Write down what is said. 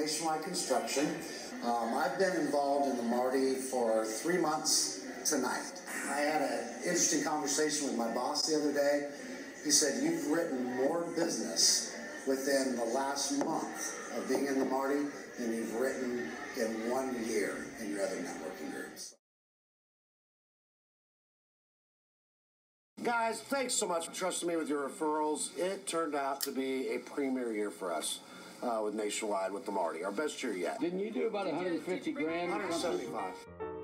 Nationwide Construction. I've been involved in the Marty for 3 months tonight. I had an interesting conversation with my boss the other day. He said, you've written more business within the last month of being in the Marty than you've written in 1 year in your other networking groups. Guys, thanks so much for trusting me with your referrals. It turned out to be a premier year for us with Nationwide with the Marty. Our best year yet. Didn't you do about 150 grand? 175.